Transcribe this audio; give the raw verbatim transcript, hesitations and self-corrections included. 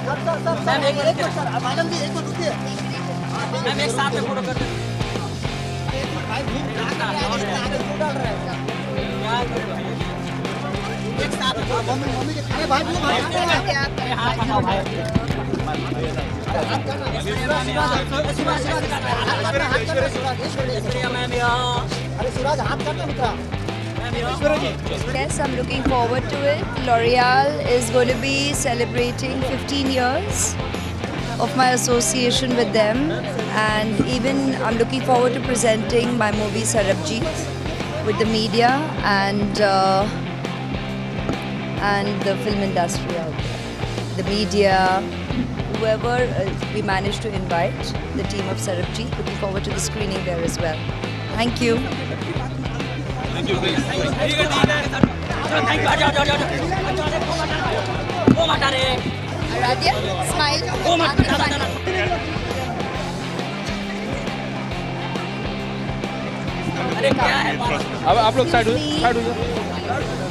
Ma'am एक minute sir, madam जी एक minute रुकिए। मैम एक साथ में फोटो कर दे। एक साथ मम्मी मम्मी के अरे भाई भाई हां हां भाई Yes, I'm looking forward to it. L'Oreal is going to be celebrating fifteen years of my association with them, and even I'm looking forward to presenting my movie Sarabjeet with the media and uh, and the film industry out there. The media, whoever uh, we managed to invite, the team of Sarabjeet, looking forward to the screening there as well. Thank you. Thank you. Thank you. Thank you. Aradhya, smile. अरे क्या है? अब आप लोग side हो, side हो जाओ।